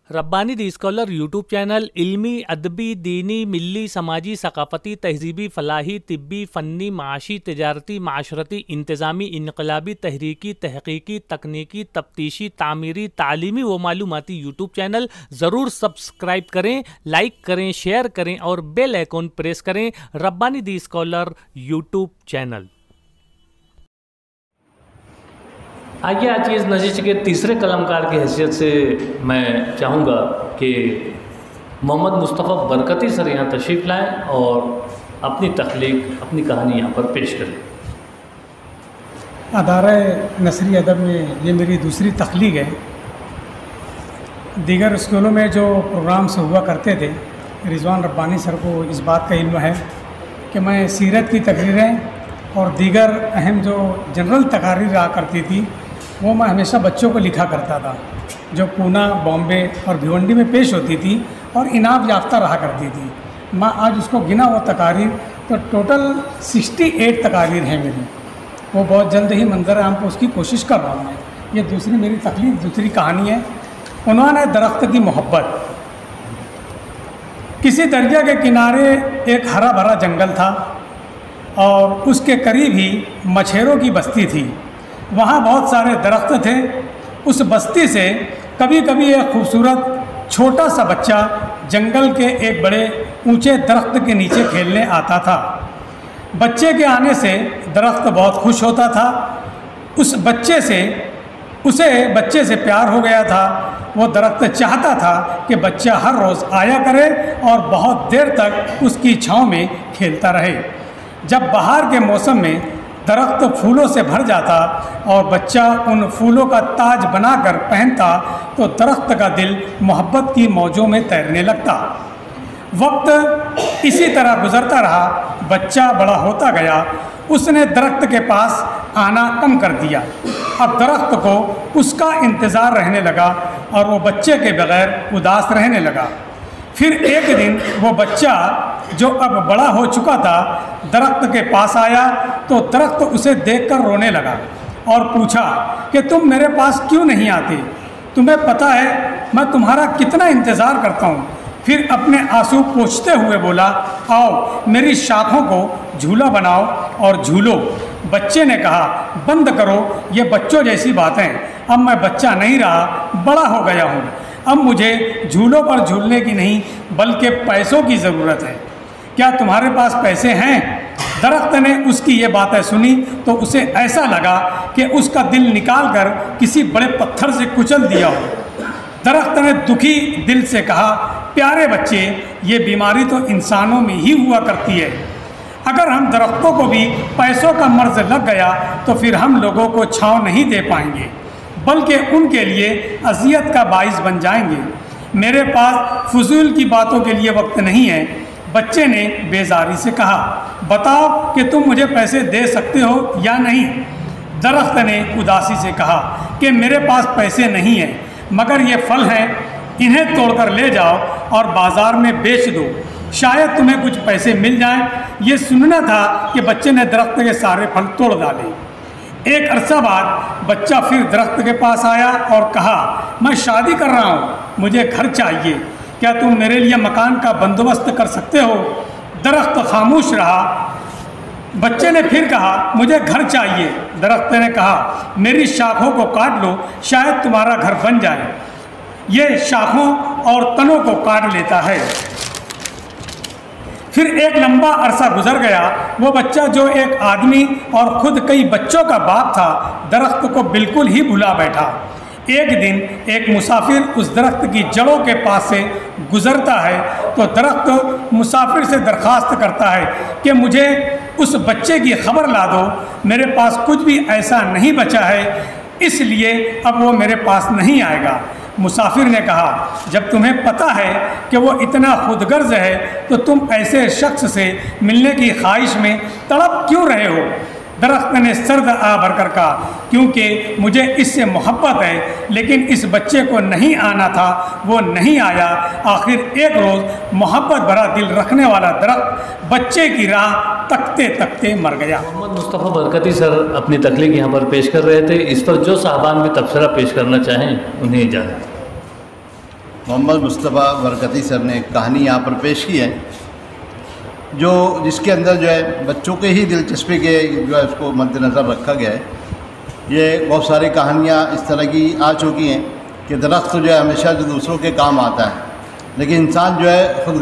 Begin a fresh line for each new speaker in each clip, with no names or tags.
Rabbani the scholar YouTube channel इल्मी, अदबी, दीनी, मिली, समाजी, सकाफती, तहजीबी, फलाही, तिब्बी, फ़नी, माशी, तजारती, माशरती, इंतज़ामी, इनकलाबी, तहरीकी, तहकीकी, तकनीकी, तफ्तीशी, तामीरी, तालीमी व मालूमाती यूट्यूब चैनल ज़रूर सब्सक्राइब करें, लाइक करें, शेयर करें और बेल आइकॉन प्रेस करें। Rabbani the scholar YouTube channel. आइए आज की इस नशिश के तीसरे कलमकार की हैसियत से मैं चाहूँगा कि मोहम्मद मुस्तफ़ा बरकती सर यहाँ तशरीफ़ लाएँ और अपनी तख्लीक, अपनी कहानी यहाँ पर पेश करें।
अदारा नसरी अदब में ये मेरी दूसरी तख्लीक है। दीगर स्कूलों में जो प्रोग्राम्स हुआ करते थे, रिजवान रब्बानी सर को इस बात का इल्म है कि मैं सीरत की तकरीरें और दीगर अहम जो जनरल तकारीर रहा करती थी वो मैं हमेशा बच्चों को लिखा करता था, जो पूना, बॉम्बे और भिवंडी में पेश होती थी और इनाम याफ्ता रहा करती थी। मैं आज उसको गिना वो तकारीर तो टोटल 68 तकारीर हैं मेरी। वो बहुत जल्द ही मंजर आम पर उसकी कोशिश कर रहा हूँ मैं। ये दूसरी मेरी तकलीफ, दूसरी कहानी है। उन्होंने दरख्त की मोहब्बत। किसी दरिया के किनारे एक हरा भरा जंगल था और उसके करीब ही मछेरों की बस्ती थी। वहाँ बहुत सारे दरख्त थे। उस बस्ती से कभी कभी एक खूबसूरत छोटा सा बच्चा जंगल के एक बड़े ऊंचे दरख्त के नीचे खेलने आता था। बच्चे के आने से दरख्त बहुत खुश होता था। उसे बच्चे से प्यार हो गया था। वो दरख्त चाहता था कि बच्चा हर रोज़ आया करे और बहुत देर तक उसकी छाँव में खेलता रहे। जब बाहर के मौसम में दरख्त फूलों से भर जाता और बच्चा उन फूलों का ताज बनाकर पहनता तो दरख्त का दिल मोहब्बत की मौजों में तैरने लगता। वक्त इसी तरह गुजरता रहा। बच्चा बड़ा होता गया। उसने दरख्त के पास आना कम कर दिया। अब दरख्त को उसका इंतज़ार रहने लगा और वो बच्चे के बगैर उदास रहने लगा। फिर एक दिन वो बच्चा जो अब बड़ा हो चुका था दरख्त के पास आया तो दरख्त उसे देखकर रोने लगा और पूछा कि तुम मेरे पास क्यों नहीं आते? तुम्हें पता है मैं तुम्हारा कितना इंतज़ार करता हूँ। फिर अपने आंसू पोंछते हुए बोला, आओ मेरी शाखों को झूला बनाओ और झूलो। बच्चे ने कहा, बंद करो ये बच्चों जैसी बातें। अब मैं बच्चा नहीं रहा, बड़ा हो गया हूँ। अब मुझे झूलों पर झूलने की नहीं बल्कि पैसों की ज़रूरत है। क्या तुम्हारे पास पैसे हैं? दरख्त ने उसकी ये बातें सुनी तो उसे ऐसा लगा कि उसका दिल निकाल कर किसी बड़े पत्थर से कुचल दिया हो। दरख्त ने दुखी दिल से कहा, प्यारे बच्चे, ये बीमारी तो इंसानों में ही हुआ करती है। अगर हम दरख्तों को भी पैसों का मर्ज लग गया तो फिर हम लोगों को छाँव नहीं दे पाएंगे बल्कि उनके लिए अजियत का बाइस बन जाएंगे। मेरे पास फजूल की बातों के लिए वक्त नहीं है। बच्चे ने बेजारी से कहा, बताओ कि तुम मुझे पैसे दे सकते हो या नहीं? दरख्त ने उदासी से कहा कि मेरे पास पैसे नहीं हैं, मगर ये फल हैं, इन्हें तोड़कर ले जाओ और बाज़ार में बेच दो, शायद तुम्हें कुछ पैसे मिल जाएं। ये सुनना था कि बच्चे ने दरख्त के सारे फल तोड़ डाले। एक अरसा बाद बच्चा फिर दरख्त के पास आया और कहा, मैं शादी कर रहा हूँ, मुझे घर चाहिए, क्या तुम मेरे लिए मकान का बंदोबस्त कर सकते हो? दरख्त खामोश रहा। बच्चे ने फिर कहा, मुझे घर चाहिए। दरख्त ने कहा, मेरी शाखों को काट लो, शायद तुम्हारा घर बन जाए। ये शाखों और तनों को काट लेता है। फिर एक लंबा अरसा गुजर गया। वो बच्चा जो एक आदमी और ख़ुद कई बच्चों का बाप था दरख्त को बिल्कुल ही भुला बैठा। एक दिन एक मुसाफिर उस दरख्त की जड़ों के पास से गुजरता है तो दरख्त मुसाफिर से दरख्वास्त करता है कि मुझे उस बच्चे की खबर ला दो, मेरे पास कुछ भी ऐसा नहीं बचा है, इसलिए अब वो मेरे पास नहीं आएगा। मुसाफिर ने कहा, जब तुम्हें पता है कि वो इतना खुदगर्ज है तो तुम ऐसे शख्स से मिलने की ख्वाहिश में तड़प क्यों रहे हो? दरख्त ने सर्द आ भरकर कहा, क्योंकि मुझे इससे मोहब्बत है, लेकिन इस बच्चे को नहीं आना था, वो नहीं आया। आखिर एक रोज़ मोहब्बत भरा दिल रखने वाला दरख्त बच्चे की राह तकते तकते मर गया।
मोहम्मद मुस्तफ़ा बरकती सर अपनी तकलीफ यहाँ पर पेश कर रहे थे। इस पर जो साहबान में तबसरा पेश करना चाहें उन्हें इजाज़त।
محمد مصطفیٰ برکتی صاحب نے ایک کہانی یہاں پر پیش کی ہے جس کے اندر جو ہے بچوں کے ہی دلچسپی کے جو ہے اس کو مد نظر رکھا گیا ہے۔ یہ بہت ساری کہانیاں اس طرح کی آ چکی ہیں کہ درخت جو ہے ہمیشہ جو دوسروں کے کام آتا ہے، لیکن انسان جو ہے خود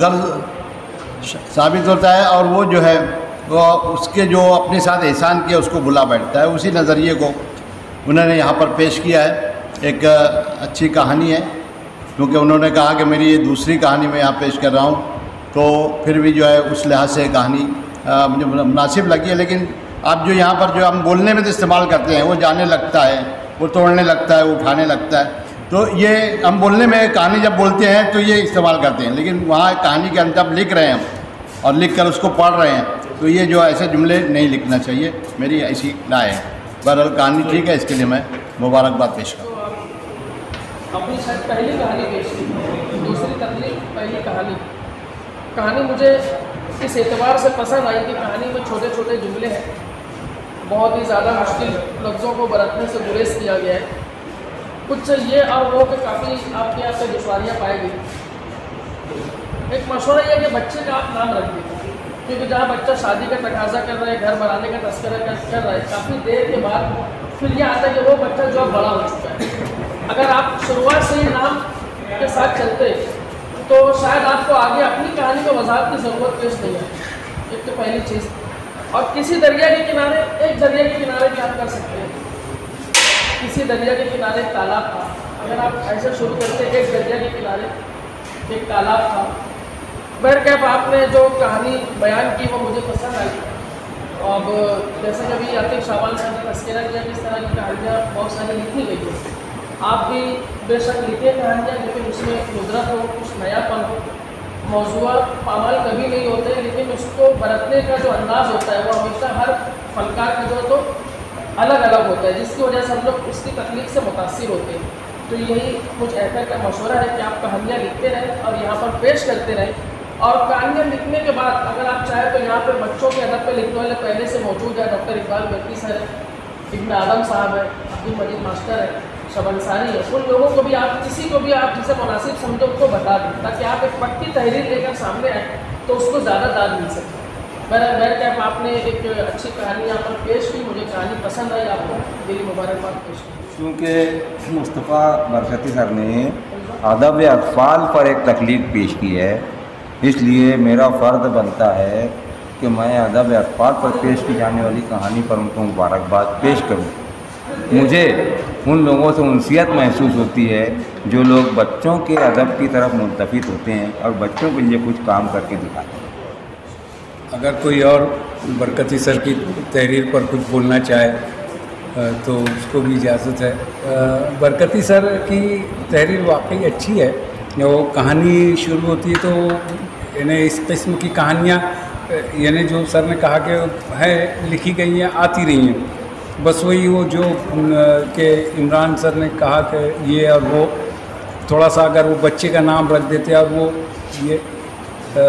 غرض ثابت ہوتا ہے، اور وہ جو ہے وہ اس کے جو اپنے ساتھ احسان کیا اس کو بھلا بیٹھتا ہے۔ اسی نظریے کو انہوں نے یہاں پر پیش کیا ہے۔ ایک اچھی کہانی ہے، کیونکہ انہوں نے کہا کہ میری یہ دوسری کہانی میں یہاں پیش کر رہا ہوں، تو پھر بھی جو ہے اس لحاظ سے کہانی مجھے مناسب لگی ہے۔ لیکن آپ جو یہاں پر جو ہم بولنے میں تو استعمال کرتے ہیں، وہ جانے لگتا ہے، وہ توڑنے لگتا ہے، وہ اٹھانے لگتا ہے، تو یہ ہم بولنے میں کہانی جب بولتے ہیں تو یہ استعمال کرتے ہیں، لیکن وہاں کہانی کے اندر لکھ رہے ہیں ہم اور لکھ کر اس کو پڑھ رہے ہیں، تو یہ جو ایسے جملے نہیں لکھنا چاہیے، میری ایسی رائے ہے۔ بہرحال کہانی ٹھیک ہے، اس کے لیے میں مبارکباد پیش کروں۔
اپنی شاید پہلی کہانی پیش کی، دوسری تکلیف پہلی کہانی مجھے اس اعتبار سے پسند آئی کہ کہانی میں چھوٹے چھوٹے جملے ہیں، بہت ہی زیادہ مشکل لفظوں کو برتنے سے گریز کیا گیا ہے، کچھ یہ اور وہ کہ کافی آپ کے یہاں سے دشواریاں پائی گئی۔ ایک مشورہ یہ کہ بچے کا آپ نام رکھ دیجیے، کیونکہ جہاں بچہ شادی کا تقاضا کر رہا ہے، گھر بنانے کا تذکرہ کر رہا ہے، کافی دیر کے بعد پھر یہ آتا ہے کہ وہ بچہ جو اب بڑا ہو چکا ہے۔ اگر آپ شروعات سے ہی نام کے ساتھ چلتے تو شاید آپ کو آگے اپنی کہانی کو وضاحت کی ضرورت پیش نہیں ہے۔ ایک تو پہلی چیز، اور کسی دریا کے کنارے، ایک دریا کے کنارے بھی آپ کر سکتے ہیں، کسی دریا کے کنارے ایک تالاب تھا، اگر آپ ایسے شروع کرتے ایک دریا کے کنارے ایک تالاب تھا۔ بہرکیف آپ نے جو کہانی بیان کی وہ مجھے پسند آئی، اب جیسے کہ ابھی عاطف شعبان صاحب نے تذکرہ کیا کہ اس طرح کی کہانیاں بہت ساری لکھی گئی ہیں، آپ بھی بے شک لکھے کہانیاں، لیکن اس میں ندرت ہو، کچھ نیا پن ہو، موضوع پامال کبھی نہیں ہوتے، لیکن اس کو برتنے کا جو انداز ہوتا ہے وہ ہمیشہ ہر فنکار کا جو تو الگ الگ ہوتا ہے، جس کی وجہ سے ہم لوگ اس کی تخلیق سے متاثر ہوتے ہیں۔ تو یہی مجھ ایسا کا مشورہ ہے کہ آپ کہانیاں لکھتے رہیں اور یہاں پر پیش کرتے رہیں، اور کہانیاں لکھنے کے بعد اگر آپ چاہیں تو یہاں پہ بچوں کے ادب پہ لکھنے والے پہلے سے موجود ہے، ڈاکٹر اقبال برقی سر ہے، ابن آدم صاحب ہے، عبد المجید ماسٹر ہے، شب انصاری ہے، ان لوگوں کو بھی آپ کسی کو بھی آپ جسے مناسب سمجھو ان کو بتا دیں، تاکہ آپ ایک پکی تحریر لے کر سامنے آئیں تو اس کو زیادہ داد مل سکے۔ بہرکیف آپ نے ایک اچھی کہانی یہاں پر پیش کی، مجھے کہانی پسند آئی، آپ کو میری مبارکباد پیش کی۔
کیونکہ مصطفیٰ برکتی سر نے ادب اطفال پر ایک تخلیق پیش کی ہے، اس لیے میرا فرض بنتا ہے کہ میں ادب اطفال پر پیش کی جانے والی کہانی پر ان کو مبارکباد پیش کروں۔ مجھے ان لوگوں سے انسیت محسوس ہوتی ہے جو لوگ بچوں کے ادب کی طرف ملتفت ہوتے ہیں اور بچوں کے لیے کچھ کام کر کے دکھاتے ہیں۔
اگر کوئی اور برکتی سر کی تحریر پر کچھ بولنا چاہے تو اس کو بھی اجازت ہے۔ برکتی سر کی تحریر واقعی اچھی ہے، وہ کہانی شروع ہوتی ہے تو یعنی اس قسم کی کہانیاں یعنی جو سر نے کہا کہ ہے لکھی گئی ہیں، آتی رہی ہیں، بس وہی وہ جو کہ عمران سر نے کہا کہ یہ اور وہ تھوڑا سا اگر وہ بچے کا نام رکھ دیتے اور وہ یہ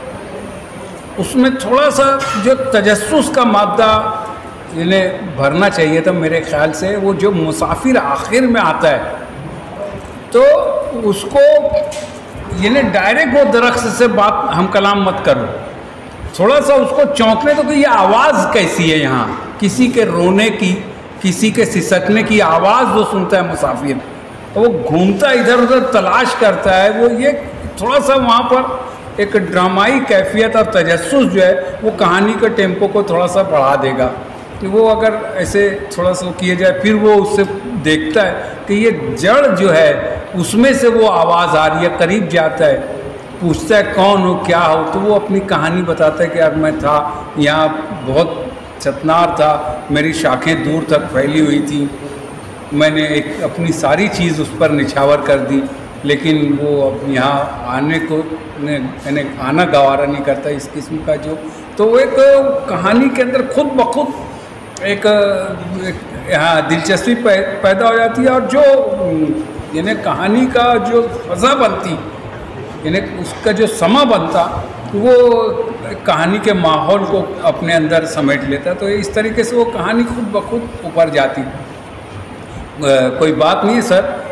اس میں تھوڑا سا جو تجسس کا مادہ یعنی بھرنا چاہیے تھا میرے خیال سے۔ وہ جو مسافر آخر میں آتا ہے تو اس کو یعنی ڈائریکٹ وہ درخت سے بات ہم کلام مت کرو، تھوڑا سا اس کو چونکنے تو کہ یہ آواز کیسی ہے، یہاں کسی کے رونے کی، کسی کے سسکنے کی آواز وہ سنتا ہے مسافر، وہ گھومتا ادھر ادھر تلاش کرتا ہے، وہ یہ تھوڑا سا وہاں پر ایک ڈرامائی کیفیت اور تجسس جو ہے وہ کہانی کے ٹیمپو کو تھوڑا سا بڑھا دے گا کہ وہ اگر ایسے تھوڑا سا کیا جائے، پھر وہ اس سے دیکھتا ہے کہ یہ جڑ جو ہے اس میں سے وہ آواز آ رہی ہے، قریب جاتا ہے، پوچھتا ہے کون ہو کیا ہو، تو وہ اپنی کہانی بتاتا ہے کہ یار میں تھا یہاں، بہت چتنار تھا، میری شاخیں دور تک پھیلی ہوئی تھیں، میں نے ایک اپنی ساری چیز اس پر نچھاور کر دی، لیکن وہ اب یہاں آنے کو یعنی آنا گوارا نہیں کرتا، اس قسم کا جو تو وہ ایک کہانی کے اندر خود بخود ایک یہاں دلچسپی پیدا ہو جاتی ہے، اور جو یعنی کہانی کا جو فضا بنتی یعنی اس کا جو سما بنتا وہ کہانی کے ماحول کو اپنے اندر سمیٹ لیتا، تو اس طریقے سے وہ کہانی خود بخود اوپر جاتی۔ کوئی بات نہیں ہے سر،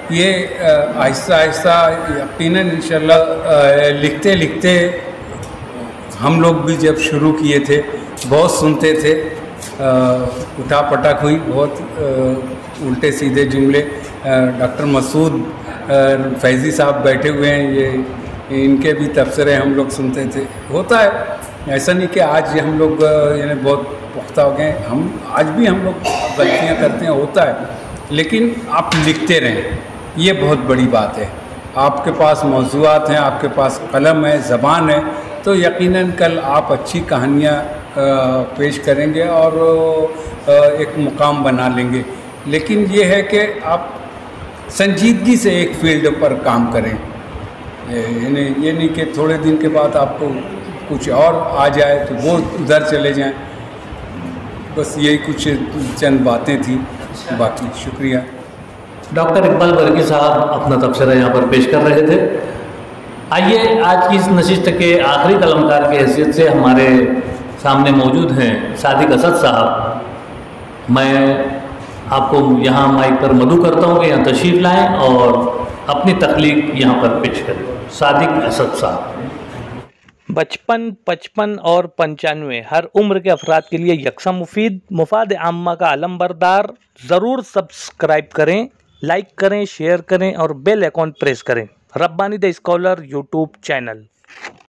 ये आहिस्ता आहिस्ता यकीनन इंशाल्लाह लिखते लिखते हम लोग भी जब शुरू किए थे बहुत सुनते थे, उठा पटक हुई, बहुत उल्टे सीधे जुमले। डॉक्टर मसूद फैज़ी साहब बैठे हुए हैं, ये इनके भी तबसरे हम लोग सुनते थे। होता है, ऐसा नहीं कि आज हम लोग यानी बहुत पुख्ता हो गए, हम आज भी हम लोग गलतियाँ करते हैं, होता है, लेकिन आप लिखते रहें, ये बहुत बड़ी बात है। आपके पास मौज़ूआत हैं, आपके पास कलम है, ज़बान है, तो यकीनन कल आप अच्छी कहानियाँ पेश करेंगे और एक मुकाम बना लेंगे। लेकिन ये है कि आप संजीदगी से एक फील्ड पर काम करें, यानी ये नहीं कि थोड़े दिन के बाद आपको कुछ और आ जाए तो वो उधर चले जाएं। बस यही कुछ चंद बातें थी, बाकी शुक्रिया।
डॉक्टर इकबाल बरकी साहब अपना तबसरा यहाँ पर पेश कर रहे थे। आइए आज की इस नशिस्त के आखिरी कलमकार की हैसियत से हमारे सामने मौजूद हैं सादिक असद साहब। मैं आपको यहाँ माइक पर मदऊ करता हूँ कि यहाँ तशरीफ़ लाएँ और अपनी तख्लीक यहाँ पर पेश करें। सादिक असद साहब। 55, 55 और 95 हर उम्र के अफराद के लिए यकसा मुफीद, मुफाद आम्मा का अलमबरदार। ज़रूर सब्सक्राइब करें, लाइक करें, शेयर करें और बेल आइकॉन प्रेस करें। Rabbani the scholar YouTube channel.